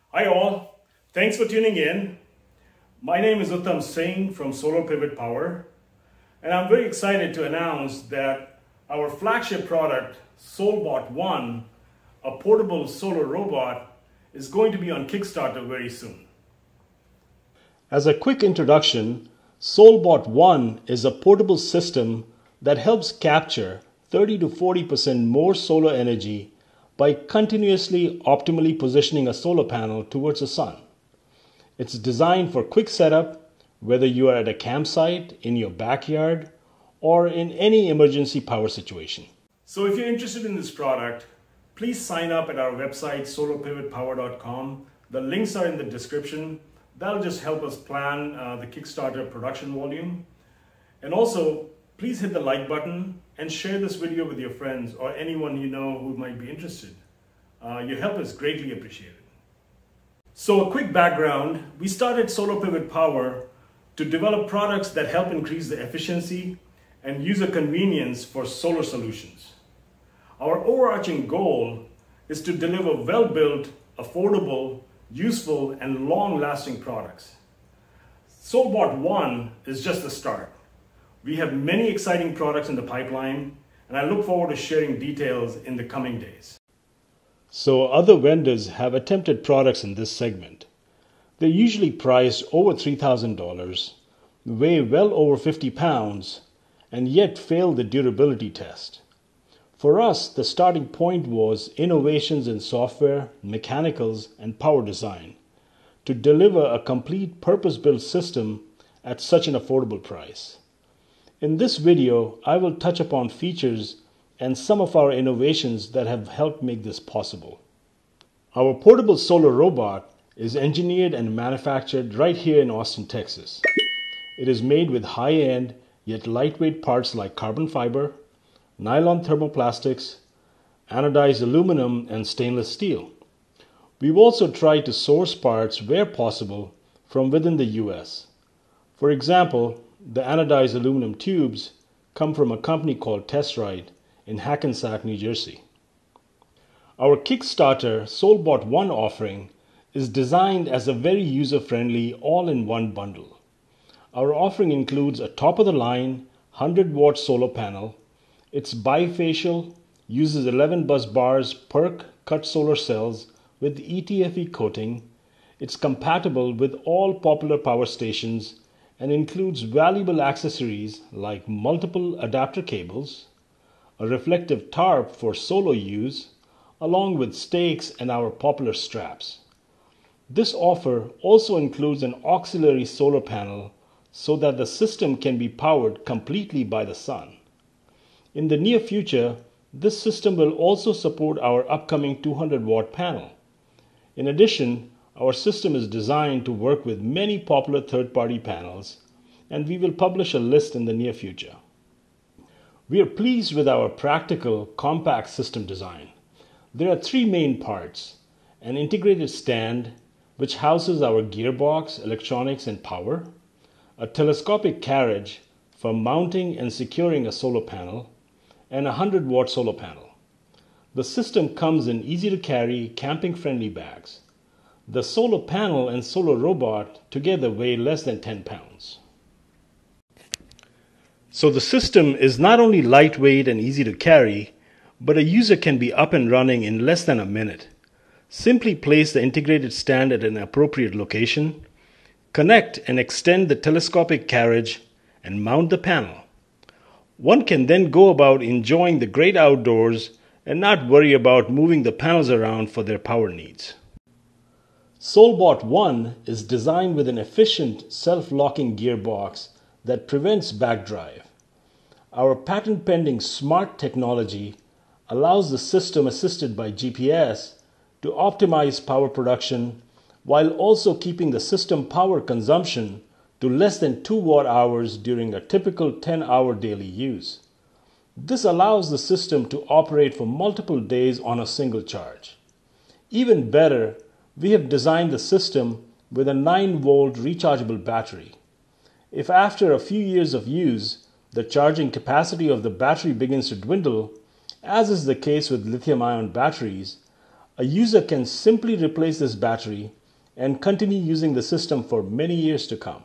Hi all, thanks for tuning in. My name is Uttam Singh from Solar Pivot Power, and I'm very excited to announce that our flagship product, pSoltBot 1, a portable solar robot, is going to be on Kickstarter very soon. As a quick introduction, pSoltBot 1 is a portable system that helps capture 30 to 40% more solar energy by continuously optimally positioning a solar panel towards the sun. It's designed for quick setup, whether you are at a campsite, in your backyard, or in any emergency power situation. So if you're interested in this product, please sign up at our website, solarpivotpower.com. The links are in the description. That'll just help us plan the Kickstarter production volume. And also, please hit the like button and share this video with your friends or anyone you know who might be interested. Your help is greatly appreciated. So a quick background, we started Solar Pivot Power to develop products that help increase the efficiency and user convenience for solar solutions. Our overarching goal is to deliver well-built, affordable, useful, and long-lasting products. pSoltBot 1 is just the start. We have many exciting products in the pipeline, and I look forward to sharing details in the coming days. So other vendors have attempted products in this segment. They're usually priced over $3,000, weigh well over 50 pounds, and yet fail the durability test. For us, the starting point was innovations in software, mechanicals, and power design to deliver a complete purpose-built system at such an affordable price. In this video, I will touch upon features and some of our innovations that have helped make this possible. Our portable solar robot is engineered and manufactured right here in Austin, Texas. It is made with high-end yet lightweight parts like carbon fiber, nylon thermoplastics, anodized aluminum, and stainless steel. We've also tried to source parts where possible from within the US. For example, the anodized aluminum tubes come from a company called Testrite in Hackensack, New Jersey. Our Kickstarter pSoltBot 1 offering is designed as a very user-friendly all-in-one bundle. Our offering includes a top-of-the-line 100-watt solar panel. It's bifacial, uses 11 bus bars per cut solar cells with ETFE coating. It's compatible with all popular power stations and includes valuable accessories like multiple adapter cables, a reflective tarp for solo use, along with stakes and our popular straps. This offer also includes an auxiliary solar panel so that the system can be powered completely by the sun. In the near future, this system will also support our upcoming 200-watt panel. In addition, our system is designed to work with many popular third-party panels, and we will publish a list in the near future. We are pleased with our practical, compact system design. There are three main parts: an integrated stand, which houses our gearbox, electronics, and power; a telescopic carriage for mounting and securing a solar panel; and a 100-watt solar panel. The system comes in easy-to-carry, camping-friendly bags. The solar panel and solar robot together weigh less than 10 pounds. So the system is not only lightweight and easy to carry, but a user can be up and running in less than a minute. Simply place the integrated stand at an appropriate location, connect and extend the telescopic carriage, and mount the panel. One can then go about enjoying the great outdoors and not worry about moving the panels around for their power needs. pSoltBot 1 is designed with an efficient self-locking gearbox that prevents backdrive. Our patent-pending smart technology allows the system, assisted by GPS, to optimize power production while also keeping the system power consumption to less than 2 watt-hours during a typical 10-hour daily use. This allows the system to operate for multiple days on a single charge. Even better, we have designed the system with a 9-volt rechargeable battery. If after a few years of use, the charging capacity of the battery begins to dwindle, as is the case with lithium-ion batteries, a user can simply replace this battery and continue using the system for many years to come.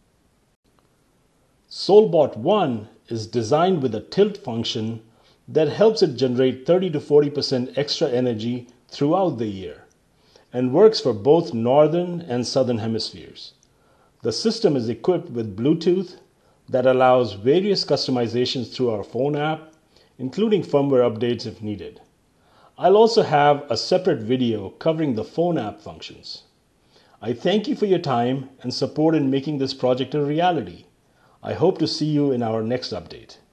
pSoltBot 1 is designed with a tilt function that helps it generate 30 to 40% extra energy throughout the year and works for both northern and southern hemispheres. The system is equipped with Bluetooth that allows various customizations through our phone app, including firmware updates if needed. I'll also have a separate video covering the phone app functions. I thank you for your time and support in making this project a reality. I hope to see you in our next update.